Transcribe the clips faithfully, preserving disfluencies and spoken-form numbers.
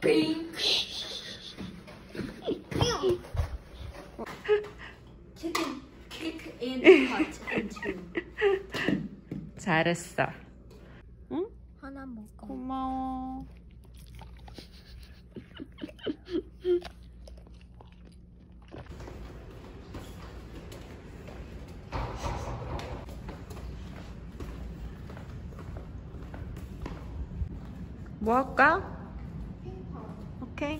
빙. Chicken, kick and cut into. 잘했어. 응? 하나 먹어. 고마워. 뭐 할까? 오케이.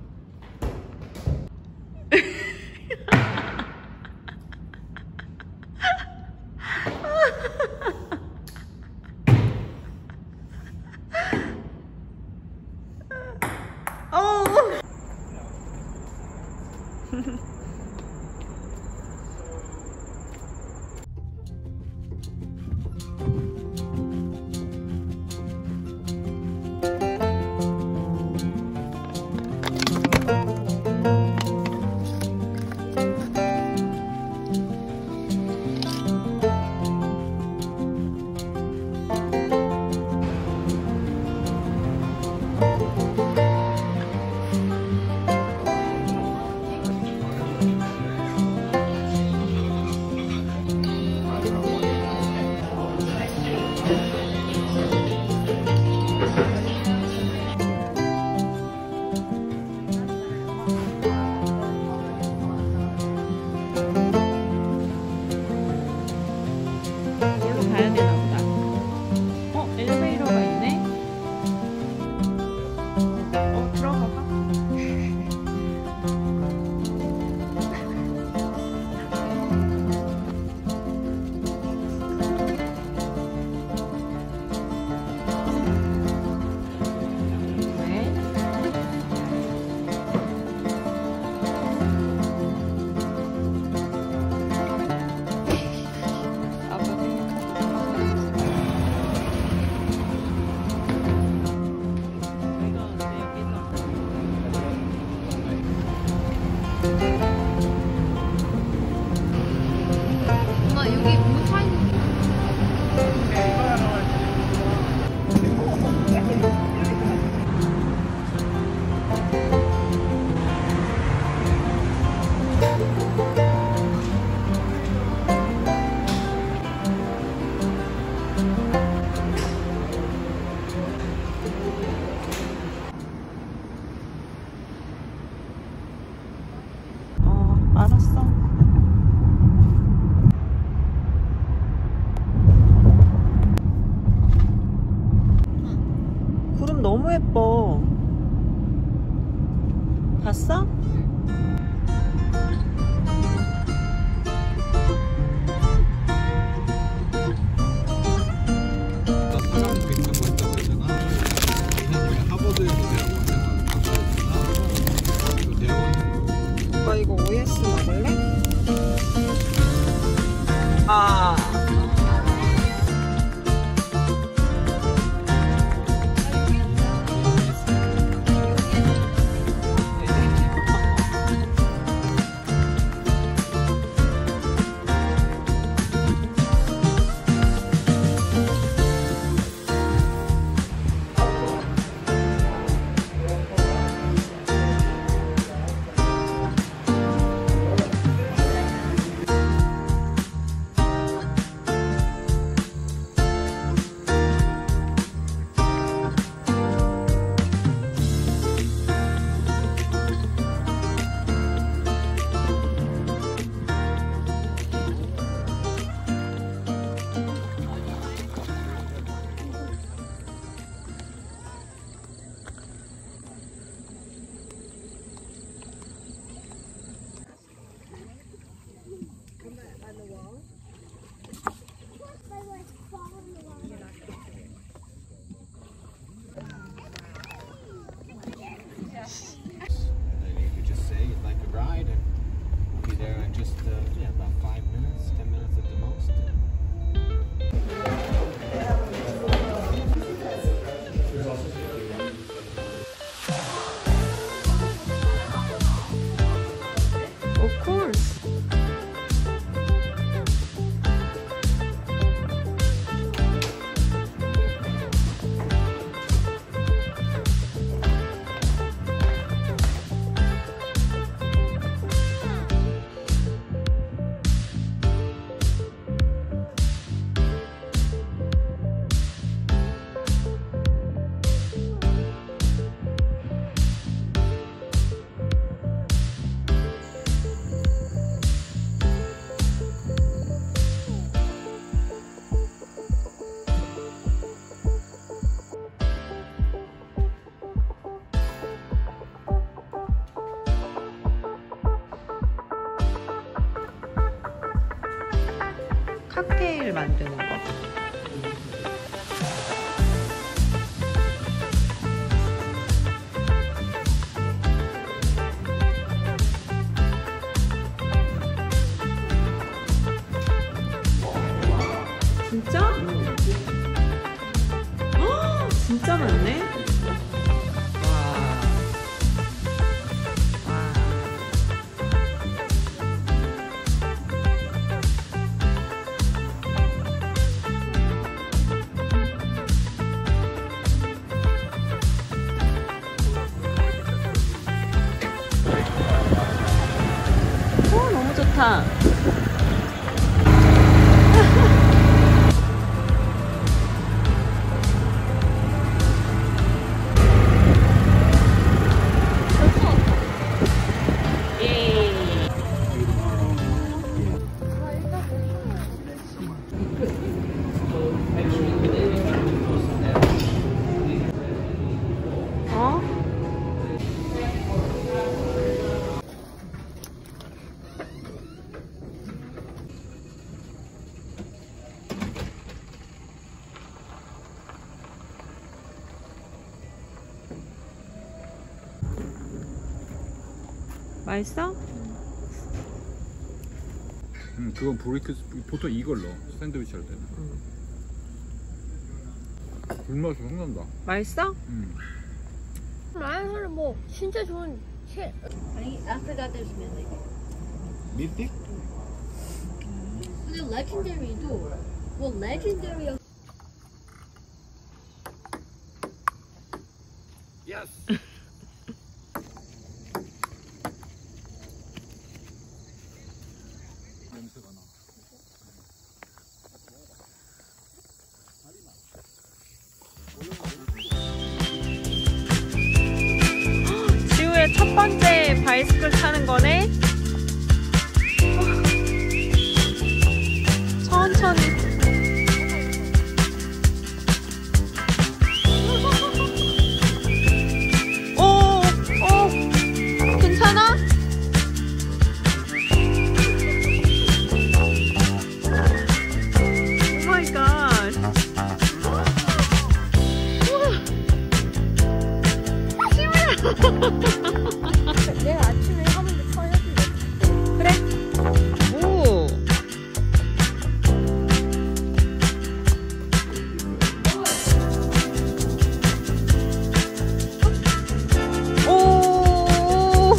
알았어. 구름 너무 예뻐. 봤어? 오빠 이거 오에스 먹을래? 아. 칵테일 만드는 거. 진짜? 헉, 진짜 많네? 와. 와. 오, 너무 좋다. 어? 맛있어? 음, 그건 브레이크 보통 이걸 넣어 샌드위치 할 때는. 응. 불맛이 확 난다. 맛있어? 음. 라이언은 뭐 진짜 좋은 책. 아니, I forgot there's milk. 미띠? 근데 legendary도 뭐 legendary. 예스. 냄새가 나. 지우의 첫 번째 바이스클 타는 거네? 천천히. 오, 오, 괜찮아? 오 마이 갓. 내일 아침에 하면 돼. 서해줄래. 그래. 오. 오.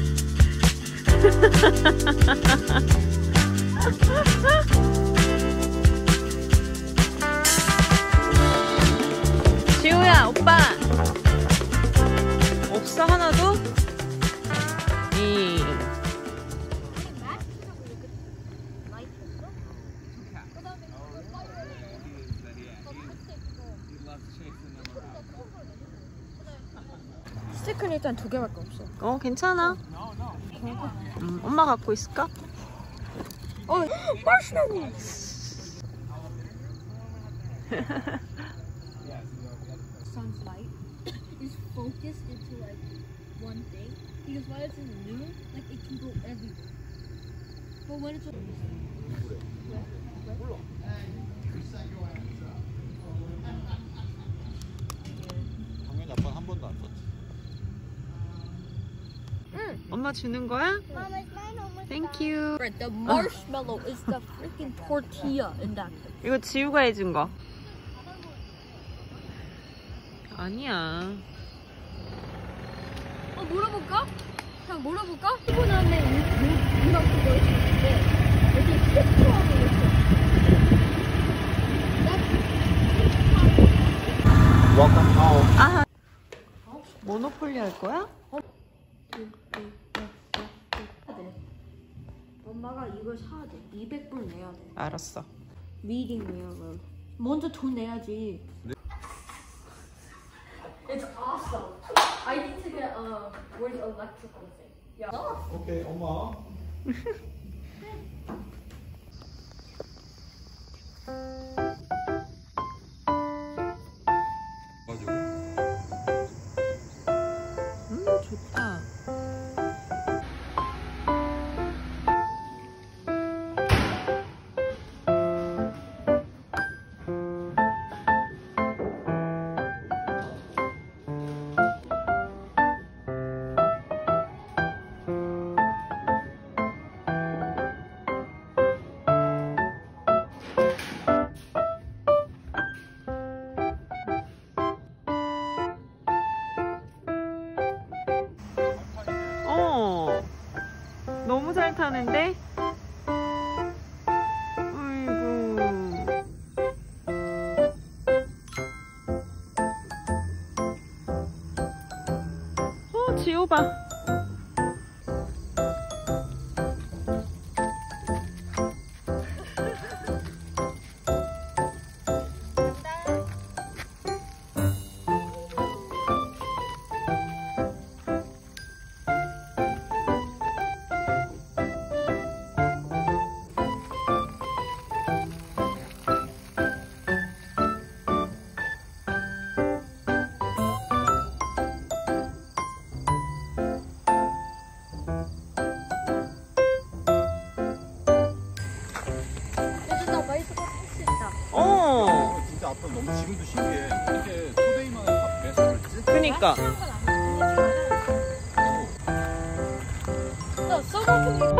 지우야, 오빠. 없어 하나도? 이. 스티커는 일단 두 개밖에 없어. 어, 괜찮아. 음, 엄마 갖고 있을까? 어, 마시멜로. Sun's light is focused into like one thing because while it's in the noon, like it can go everywhere. But when it's 당연히 아빠는 한 번도 안 썼지. 엄마 주는 거야? Thank you. right, the marshmallow is the freaking tortilla in that thing. 이거 지우가 해준 거. 아니야. 어, 물어볼까? 그냥 물어볼까? 이거 다음에 이런 그거 있는데 여기 테스트하고 있어. 아, 모노폴리 할 거야? 엄마가 이걸 사야 돼. 이백 불 내야 돼. 알았어. Reading Railroad. 먼저 돈 내야지. It's awesome. I need to get a word electrical thing. Yeah. 오케이, 엄마. 음, 좋다. 너무 잘 타는데? 아이고. 어, 지호 봐. 얘들아 바이스가 탈수 있다. 어, 진짜 아빠 너무 지금도 신기해. 어떻게 소데이만 다 뺐었지? 그니까. 나 써보고